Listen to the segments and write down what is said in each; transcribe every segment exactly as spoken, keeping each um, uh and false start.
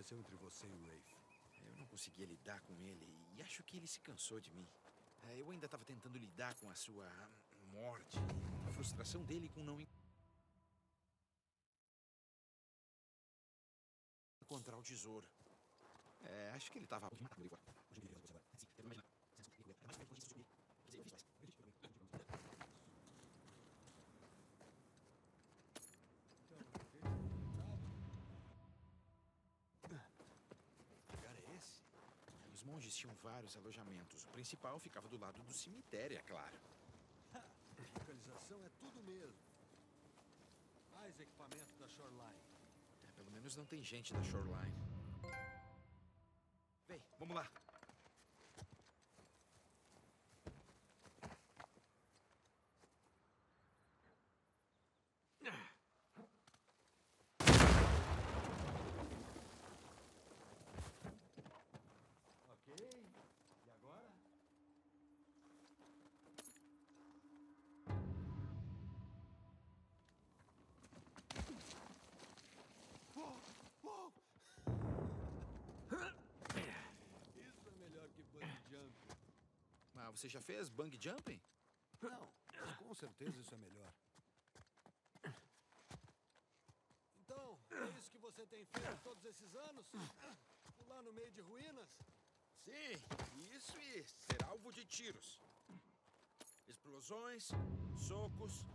aconteceu entre você e o Rafe? Eu não conseguia lidar com ele e acho que ele se cansou de mim. É, eu ainda estava tentando lidar com a sua morte, a frustração dele com não encontrar o tesouro. É, acho que ele estava... Os monges tinham vários alojamentos. O principal ficava do lado do cemitério, é claro. Localização é tudo mesmo. Mais equipamento da Shoreline. É, pelo menos não tem gente da Shoreline. Vem, vamos lá. Ok, e agora? Uou, uou. Isso é melhor que bungee jumping. Ah, você já fez bungee jumping? Não, mas com certeza isso é melhor. Então, é isso que você tem feito todos esses anos? Pular no meio de ruínas? Sim, isso e ser alvo de tiros. Explosões, socos.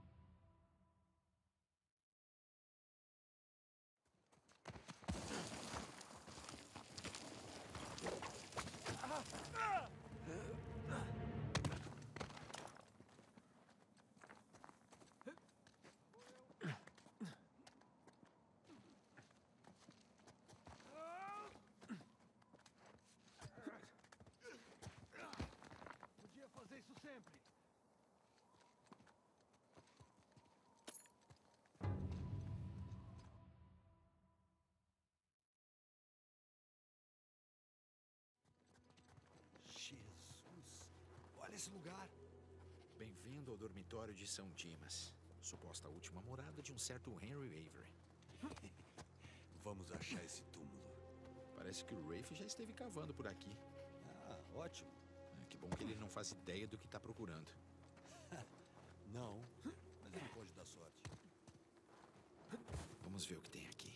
Podia fazer isso sempre. Jesus, olha esse lugar. Bem-vindo ao dormitório de São Dimas. Suposta última morada de um certo Henry Avery. Vamos achar esse túmulo. Parece que o Rafe já esteve cavando por aqui. Ah, ótimo. É, que bom que ele não faz ideia do que está procurando. Não, mas ele pode dar sorte. Vamos ver o que tem aqui.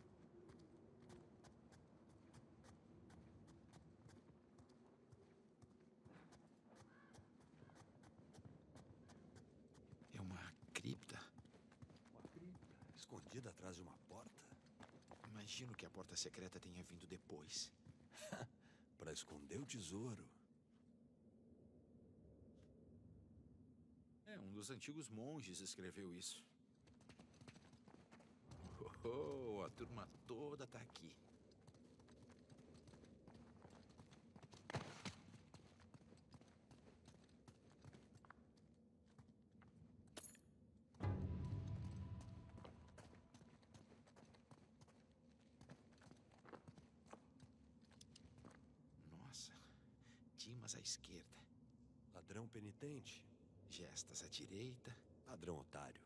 É uma cripta. Uma cripta escondida atrás de uma porta? Imagino que a porta secreta tenha vindo depois. Para esconder o tesouro. É, um dos antigos monges escreveu isso. Oh, a turma toda tá aqui. Nossa, Dimas à esquerda, Ladrão penitente. Gestas à direita. Ladrão otário.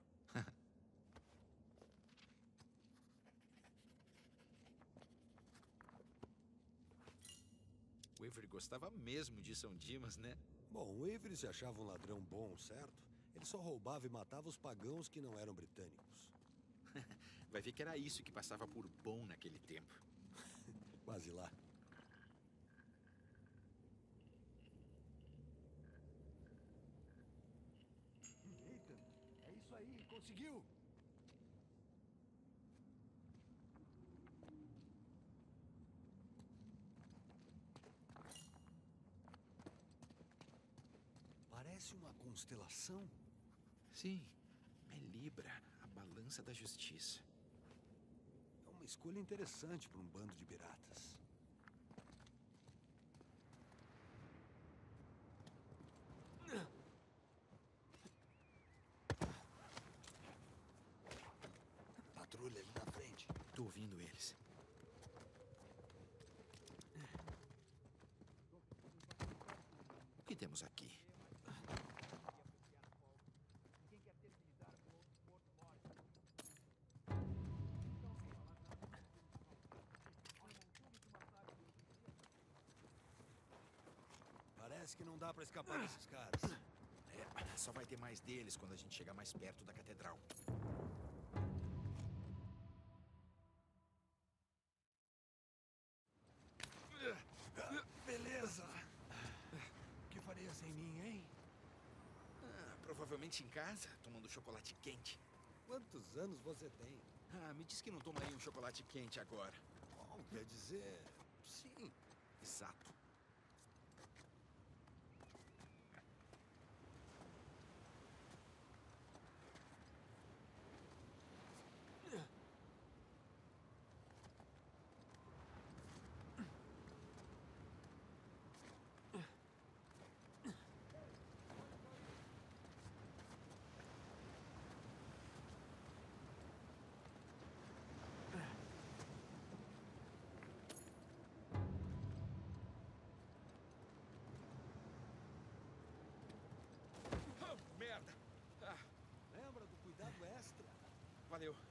O Avery gostava mesmo de São Dimas, né? Bom, o Avery se achava um ladrão bom, certo? Ele só roubava e matava os pagãos que não eram britânicos. Vai ver que era isso que passava por bom naquele tempo. Quase lá. Eita, é isso aí, conseguiu! Parece uma constelação. Sim, é Libra, a balança da justiça. É uma escolha interessante para um bando de piratas. Patrulha ali na frente. Tô ouvindo eles. O que temos aqui? Parece que não dá pra escapar desses caras. É, só vai ter mais deles quando a gente chegar mais perto da catedral. Beleza. O que faria sem mim, hein? Ah, provavelmente em casa, tomando chocolate quente. Quantos anos você tem? Ah, me diz que não tomaria um chocolate quente agora. Bom, quer dizer... Sim. Exato. Oh, merda! Ah, Lembra do cuidado extra? valeu.